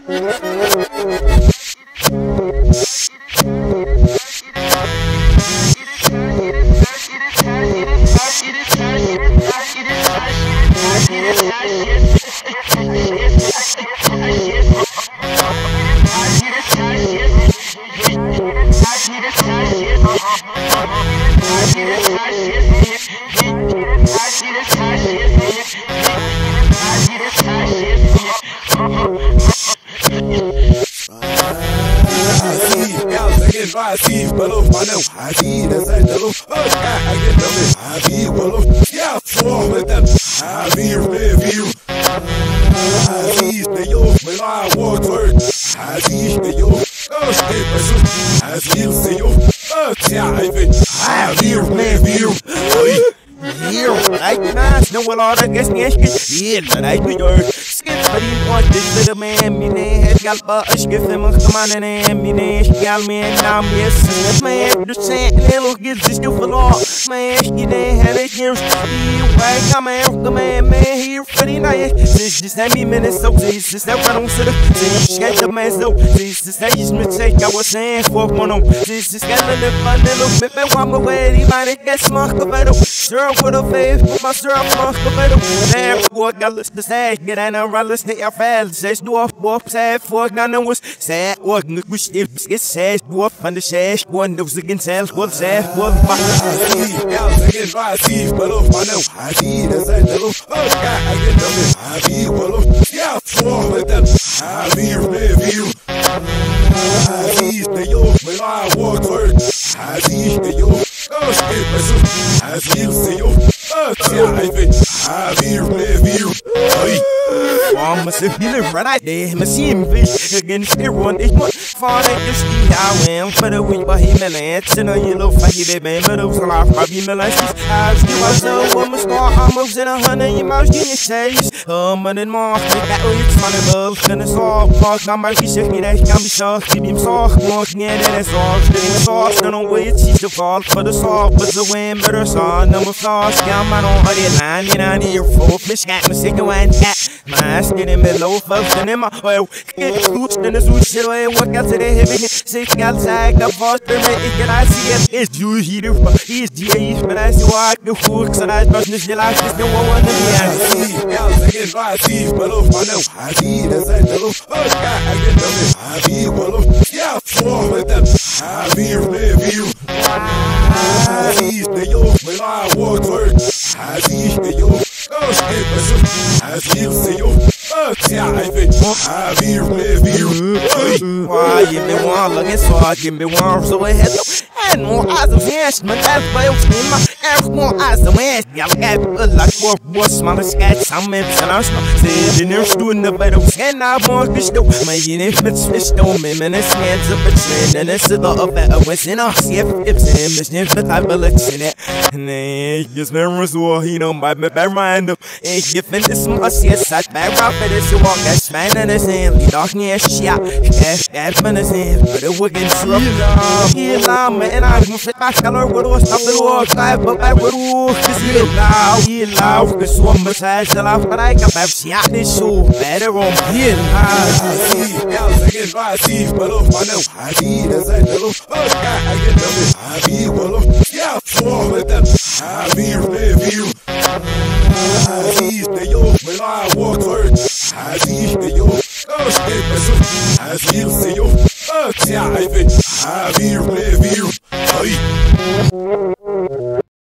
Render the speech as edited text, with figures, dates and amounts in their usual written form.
Skip them on command and me, man. She got me and now me a sin. Man, the sand little gives this new for law. Man, she didn't have it here. Why come out, man, here pretty nice. This is that me minutes, so this is that one on the she got the man, so this is that just mistake I was saying for one on. This is got a little bit, but one away, anybody gets smart about it. Sir, for the face, put my syrup, smart about it. There, what got the stage, get an umbrella, stay a fell, says dwarf, wolf, sad, fork, none was sad, or which is sad, dwarf, and the sash, one knows against self, what sad, what I see, but I know I see the side of I get nothing. I be well, yeah, for with them. I be review. I see the yo, when I walk work. I see the yo, I see you. I be review. Must have been right there, must see him fish against everyone. It's not far like this. I am for the week, but he melons and a yellow fatty baby, but it was a lot of probably melons. I still myself, one must go almost in 100 in my genius says, but in more, that way it's funny, but then it's all park. I'm about to say that can be soft, keep him soft, walking in and it's all getting soft. I don't wait, she's the fault for the soft, but the wind better saw number flaws. Scam, I don't hold it line, you know, near 4 fish cat, my second one cat. My skin in the low function in my oil. Get loose in the switch away. Work out to the heavy. Six outside the foster. Can I see it? It's you here. He's GA's, but I see why the hooks and I trust this. Like this, no one to be. I see, but I know. I see the side of I get nothing. I be well. Yeah, for with them. I be review. I see the yo, when I walk work. I see the yo. I see you. I be review. Why you been one looking so I can be warm so I had and more eyes of hands, my dad fails in my air, more eyes of hands. Yeah, I got like more smaller skats. I'm international. Say, in there, doing the better, and I want this though. My unit fits fish, don't me, and it's hands of a trend, and it's the of that. I was in a see if it's him, it's him, but I believe in it. And then just memories war, he don't buy me by mind up. And giving this must yes, I back up at this walk, that's man, and it's him, the darkness, shot, that's when it's him, but it would get through. And I'm fit my color, what was up the walk, but I would walk, cause he loud, cause one besides the laugh, but I can have shot this show better on here. I see, but I know, I see the side of I get nothing, I be well, yeah, for with them, I be review. I see the yo, when I walk work, I see the yo, I see you. I be review.